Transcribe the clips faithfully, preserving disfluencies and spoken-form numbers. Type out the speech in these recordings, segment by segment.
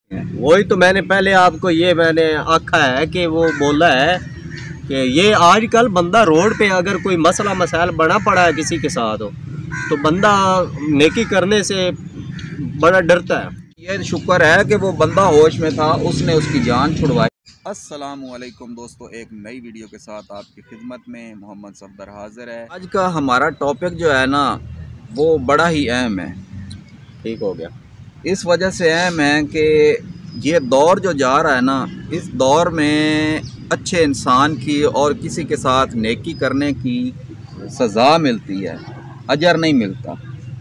वही तो मैंने पहले आपको ये मैंने आखा है कि वो बोला है कि ये आजकल बंदा रोड पे अगर कोई मसला मसाइल बना पड़ा है किसी के साथ हो तो बंदा नेकी करने से बड़ा डरता है। ये शुक्र है कि वो बंदा होश में था, उसने उसकी जान छुड़वाई। अस्सलामुअलैकुम दोस्तों, एक नई वीडियो के साथ आपकी खिदमत में मोहम्मद सफदर हाजिर है। आज का हमारा टॉपिक जो है ना वो बड़ा ही अहम है। ठीक हो गया। इस वजह से अहम है कि ये दौर जो जा रहा है ना, इस दौर में अच्छे इंसान की और किसी के साथ नेकी करने की सज़ा मिलती है, अजर नहीं मिलता।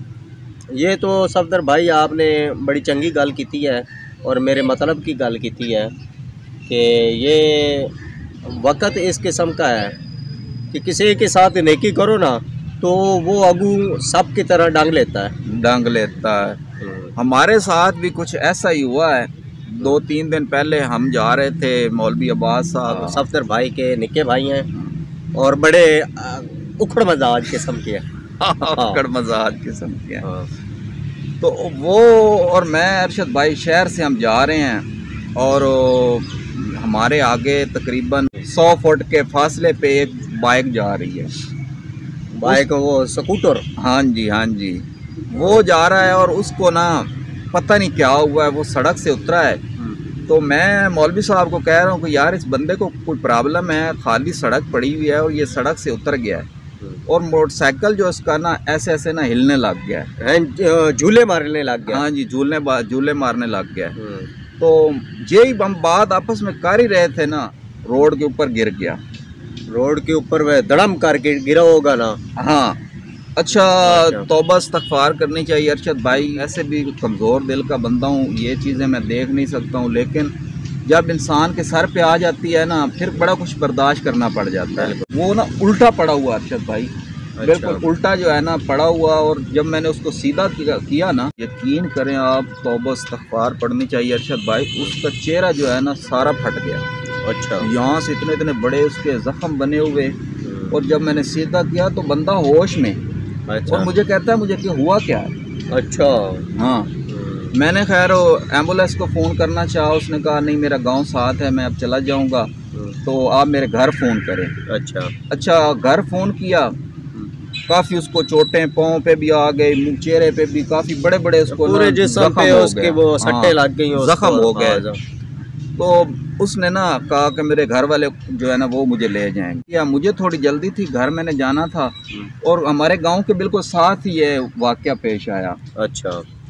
ये तो सफदर भाई आपने बड़ी चंगी गल की है और मेरे मतलब की गल की है कि ये वक्त इस किस्म का है कि किसी के साथ नेकी करो ना तो वो अगू सब की तरह डांग लेता है डांग लेता है। हमारे साथ भी कुछ ऐसा ही हुआ है। दो तीन दिन पहले हम जा रहे थे, मौलवी अब्बास साहब सफदर भाई के निके भाई हैं और बड़े उखड़ मजाज किस्म के हैं उखड़ मजाज किस्म के हैं। तो वो और मैं अरशद भाई शहर से हम जा रहे हैं और हमारे आगे तकरीबन सौ फुट के फासले पे एक बाइक जा रही है। बाइक वो स्कूटर? हाँ जी हाँ जी, वो जा रहा है और उसको ना पता नहीं क्या हुआ है, वो सड़क से उतरा है। तो मैं मौलवी साहब को कह रहा हूँ कि यार इस बंदे को कोई प्रॉब्लम है, खाली सड़क पड़ी हुई है और ये सड़क से उतर गया है और मोटरसाइकिल जो उसका ना ऐसे ऐसे ना हिलने लग गया है, झूले मारने लग गया। हाँ जी, झूलने झूले मारने लग गया है। तो यही हम बात आपस में कर ही रहे थे ना, रोड के ऊपर गिर गया। रोड के ऊपर वह धड़म करके गिरा होगा ना? हाँ। अच्छा, तौबा इस्तग़फ़ार करनी चाहिए अरशद भाई। ऐसे भी कमज़ोर दिल का बंदा हूँ, ये चीज़ें मैं देख नहीं सकता हूँ, लेकिन जब इंसान के सर पे आ जाती है ना फिर बड़ा कुछ बर्दाश्त करना पड़ जाता है। वो ना उल्टा पड़ा हुआ अरशद भाई, अच्छा। बिल्कुल उल्टा जो है ना पड़ा हुआ, और जब मैंने उसको सीधा किया, किया ना, यकीन करें आप, तौबा इस्तग़फ़ार पढ़नी चाहिए अरशद भाई। उसका चेहरा जो है ना सारा फट गया। अच्छा। यहाँ से इतने इतने बड़े उसके ज़ख्म बने हुए, और जब मैंने सीधा किया तो बंदा होश में। अच्छा। और मुझे कहता है मुझे कि हुआ क्या है। अच्छा। हाँ। मैंने खैर एम्बुलेंस को फ़ोन करना चाहा, उसने कहा नहीं मेरा गांव साथ है, मैं अब चला जाऊंगा, तो आप मेरे घर फ़ोन करें। अच्छा अच्छा, घर फ़ोन किया, काफ़ी उसको चोटें पाँव पे भी आ गई, मुँह चेहरे पे भी काफ़ी बड़े बड़े उसको पूरे जिस्म पे उसके वो सट्टे लग गई, ज़ख्म हो गए। तो उसने ना कहा कि मेरे घर वाले जो है ना वो मुझे ले जाएंगे। या मुझे थोड़ी जल्दी थी, घर मैंने जाना था, और हमारे गांव के बिल्कुल साथ ही ये वाक़या पेश आया। अच्छा।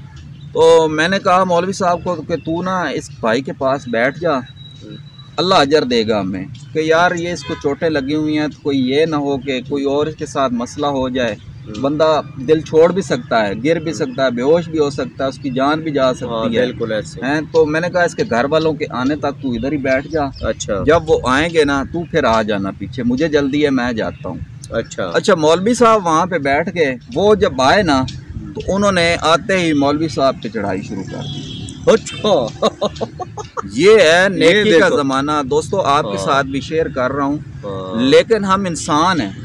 तो मैंने कहा मौलवी साहब को कि तू ना इस भाई के पास बैठ जा, अल्लाह अजर देगा हमें, कि यार ये इसको चोटें लगी हुई हैं तो कोई ये ना हो कि कोई और इसके साथ मसला हो जाए। बंदा दिल छोड़ भी सकता है, गिर भी सकता है, बेहोश भी हो सकता है, उसकी जान भी जा सकती हाँ, है। बिल्कुल ऐसे हैं। तो मैंने कहा इसके घर वालों के आने तक तू इधर ही बैठ जा। अच्छा। जब वो आएंगे ना तू फिर आ जाना पीछे, मुझे जल्दी है, मैं जाता हूँ। अच्छा। अच्छा, मौलवी साहब वहाँ पे बैठ गए। वो जब आए ना तो उन्होंने आते ही मौलवी साहब पे चढ़ाई शुरू कर दी। अच्छा। ये है नेकी का ज़माना दोस्तों, आपके साथ भी शेयर कर रहा हूँ। लेकिन हम इंसान हैं,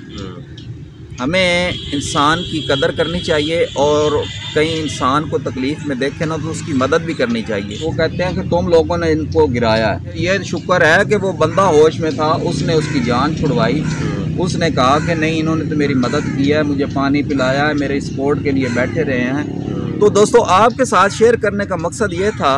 हमें इंसान की कदर करनी चाहिए, और कहीं इंसान को तकलीफ़ में देखे ना तो उसकी मदद भी करनी चाहिए। वो कहते हैं कि तुम लोगों ने इनको गिराया है। ये शुक्र है कि वो बंदा होश में था, उसने उसकी जान छुड़वाई। उसने कहा कि नहीं, इन्होंने तो मेरी मदद की है, मुझे पानी पिलाया है, मेरे सपोर्ट के लिए बैठे रहे हैं। तो दोस्तों आपके साथ शेयर करने का मकसद ये था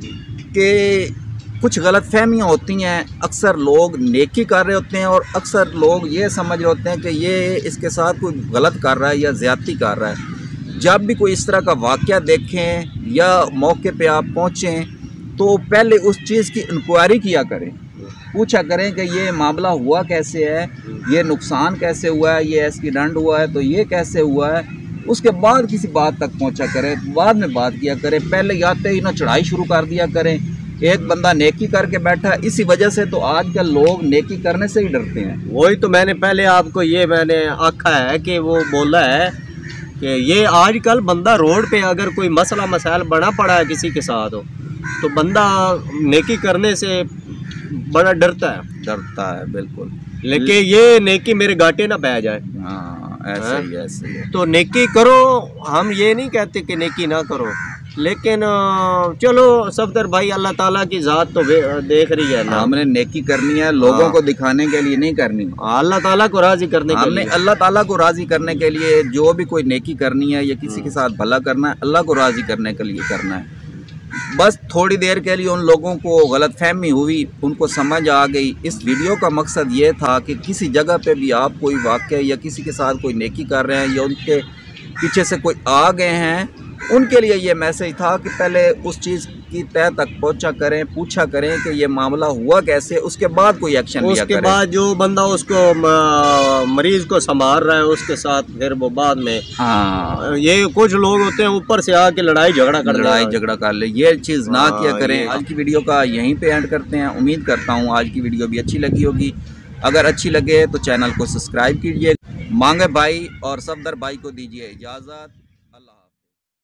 कि कुछ गलत फहमियाँ होती हैं। अक्सर लोग नेकी कर रहे होते हैं और अक्सर लोग ये समझ रहे होते हैं कि ये इसके साथ कोई गलत कर रहा है या ज़्यादती कर रहा है। जब भी कोई इस तरह का वाक़या देखें या मौके पे आप पहुँचें तो पहले उस चीज़ की इंक्वायरी किया करें, पूछा करें कि ये मामला हुआ कैसे है, ये नुकसान कैसे हुआ है, ये एक्सीडेंट हुआ है तो ये कैसे हुआ है। उसके बाद किसी बात तक पहुँचा करें, बाद में बात किया करें। पहले आते ही ना चढ़ाई शुरू कर दिया करें। एक बंदा नेकी करके बैठा, इसी वजह से तो आजकल लोग नेकी करने से ही डरते हैं। वही तो मैंने पहले आपको ये मैंने आखा है कि वो बोला है कि ये आजकल बंदा रोड पे अगर कोई मसला मसाइल बना पड़ा है किसी के साथ हो तो बंदा नेकी करने से बड़ा डरता है डरता है बिल्कुल। लेकिन ये नेकी मेरे घाटे ना बह जाए। हाँ, ऐसे ही ऐसे ही। तो नेकी करो, हम ये नहीं कहते कि नेकी ना करो, लेकिन चलो सफदर भाई, अल्लाह ताला की ज़ात तो देख रही है ना। हमने नेकी करनी है, लोगों को दिखाने के लिए नहीं करनी, अल्लाह ताला को राज़ी करने के लिए। हमने अल्लाह ताला को राज़ी करने के लिए जो भी कोई नेकी करनी है या किसी के साथ भला करना है, अल्लाह को राज़ी करने के लिए करना है। बस थोड़ी देर के लिए उन लोगों को गलतफहमी हुई, उनको समझ आ गई। इस वीडियो का मकसद ये था कि किसी जगह पे भी आप कोई वाक़या या किसी के साथ कोई नेकी कर रहे हैं या उनके पीछे से कोई आ गए हैं, उनके लिए ये मैसेज था कि पहले उस चीज़ की तह तक पहुंचा करें, पूछा करें कि ये मामला हुआ कैसे, उसके बाद कोई एक्शन लिया करें। उसके बाद जो बंदा उसको मरीज़ को संभाल रहा है उसके साथ फिर वो बाद में, हाँ, ये कुछ लोग होते हैं ऊपर से आके लड़ाई झगड़ा कर लड़ाई झगड़ा कर ले, ये चीज़ ना किया करें। आज की वीडियो का यहीं पे एंड करते हैं। उम्मीद करता हूँ आज की वीडियो भी अच्छी लगी होगी। अगर अच्छी लगे तो चैनल को सब्सक्राइब कीजिए। मांगे भाई और सफदर भाई को दीजिए इजाज़त।